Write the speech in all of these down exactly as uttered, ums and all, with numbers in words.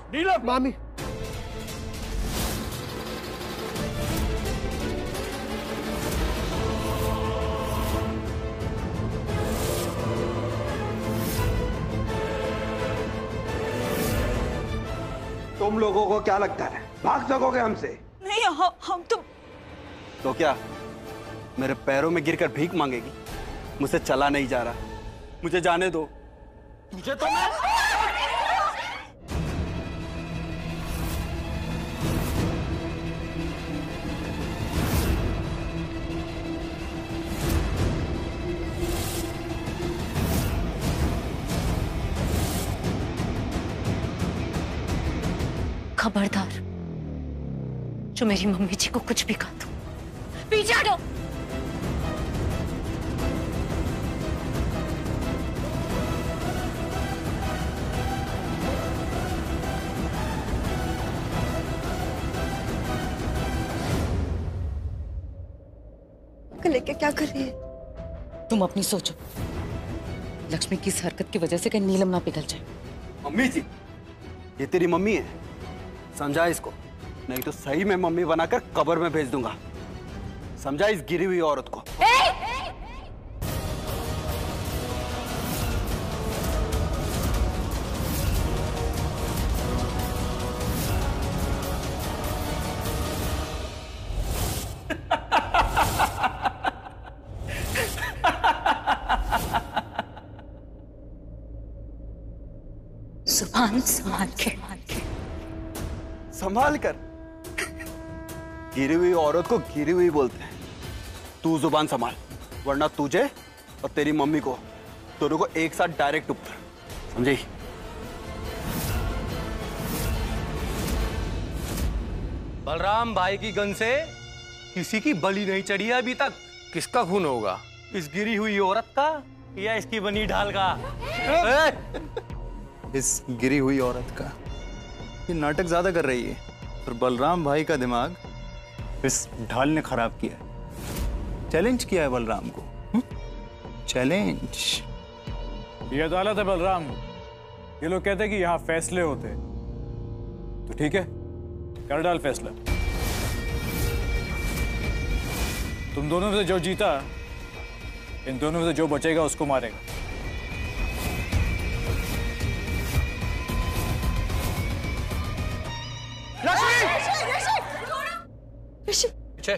नीलम। मामी। तुम लोगों को क्या लगता है भाग सकोगे हमसे? नहीं, हम, हम तो तो क्या मेरे पैरों में गिरकर भीख मांगेगी? मुझसे चला नहीं जा रहा, मुझे जाने दो। तुझे तो मैं खबरदार, जो मेरी मम्मी जी को कुछ भी कहा दो, पीछे हटो। लेके क्या कर रही है? तुम अपनी सोचो, लक्ष्मी की इस हरकत की वजह से कहीं नीलम ना पिघल जाए। मम्मी जी, ये तेरी मम्मी है, समझा इसको, नहीं तो सही में मम्मी बनाकर कब्र में भेज दूंगा। समझा इस गिरी हुई औरत को। जुबान संभाल के। संभाल कर? गिरी हुई औरत को गिरी हुई बोलते हैं। तू जुबान संभाल, वरना तुझे और तेरी मम्मी को दोनों को एक साथ डायरेक्ट ऊपर, समझी? बलराम भाई की गन से किसी की बलि नहीं चढ़ी है अभी तक। किसका खून होगा? इस गिरी हुई औरत का या इसकी बनी ढाल का? इस गिरी हुई औरत का। ये नाटक ज्यादा कर रही है और बलराम भाई का दिमाग इस ढाल ने खराब किया है। चैलेंज किया है बलराम को। चैलेंज। ये अदालत है बलराम, ये लोग कहते हैं कि यहाँ फैसले होते हैं, तो ठीक है, कर डाल फैसला। तुम दोनों में से जो जीता, इन दोनों में से जो बचेगा उसको मारेगा। ऋषि,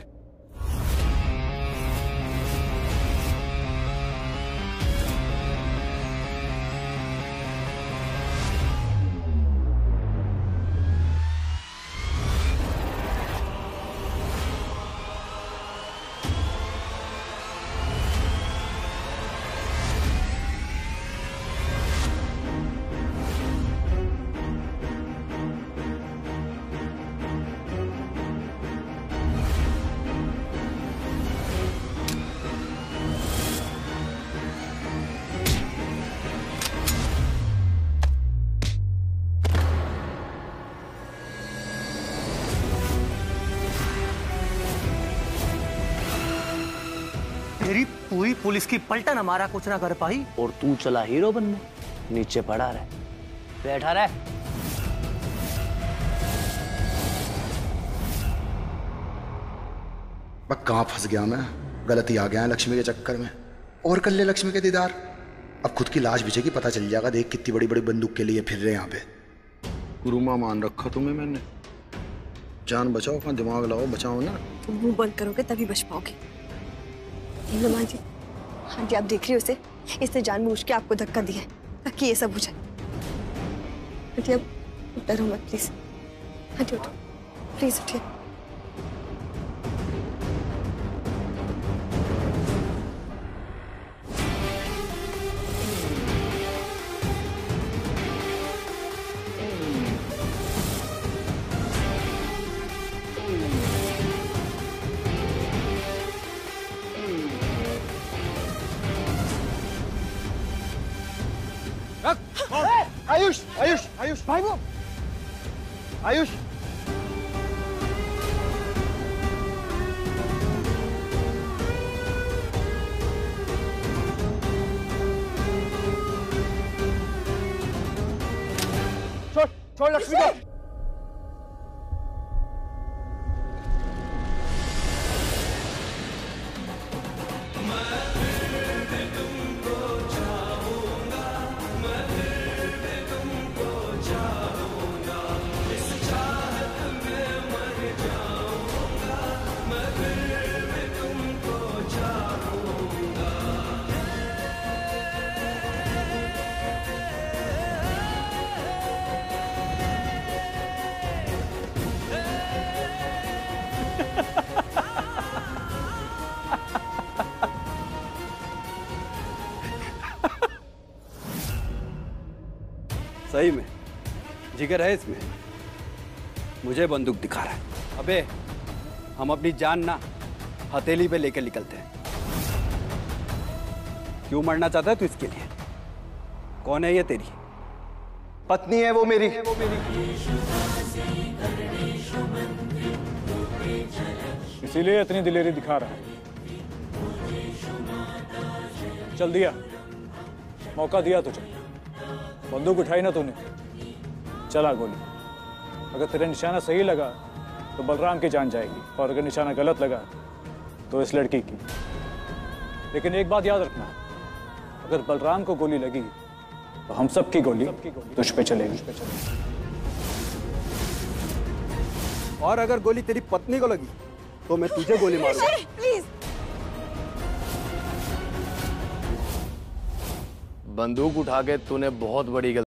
तेरी पूरी पुलिस की पलटन हमारा कुछ ना कर पाई और तू चला हीरो बनने। नीचे पड़ा रहे, बैठा रहे। कहाँ फंस गया मैं? गलती आ गया है लक्ष्मी के चक्कर में। और कर ले लक्ष्मी के दीदार, अब खुद की लाश बिछेगी, पता चल जाएगा। देख कितनी बड़ी बड़ी बंदूक के लिए फिर रहे यहाँ पे। गुरुमा मान रखा तुम्हें मैंने। जान बचाओ, अपना दिमाग लगाओ, बचाओ ना। तुम मुंह बंद करोगे तभी बच पाओगे। नीलम जी, हाँ जी, आप देख रही हो इसे, इसने जानबूझ के आपको धक्का दिया है ताकि ये सब हो जाए। आंटी अब डरो मत प्लीज। आंटी उठो प्लीज, उठिए। आयुष, आयुष, आयुष भाई, वो आयुष। छोड़, छोड़ लक्ष्मी को। सही में जिगर है इसमें। मुझे बंदूक दिखा रहा है। अबे हम अपनी जान ना हथेली पे लेकर निकलते हैं। क्यों मरना चाहता है तू इसके लिए? कौन है ये तेरी पत्नी? है वो मेरी। इसीलिए इतनी दिलेरी दिखा रहा है। चल दिया, मौका दिया तुझे, बंदूक उठाई ना तूने, चला गोली। अगर तेरा निशाना सही लगा तो बलराम की जान जाएगी, और अगर निशाना गलत लगा तो इस लड़की की। लेकिन एक बात याद रखना, अगर बलराम को गोली लगी तो हम सब की गोली तुझ पे चलेगी। और अगर गोली तेरी पत्नी को लगी तो मैं तुझे गोली मारूंगा। प्लीज। बंदूक उठा के तूने बहुत बड़ी गलती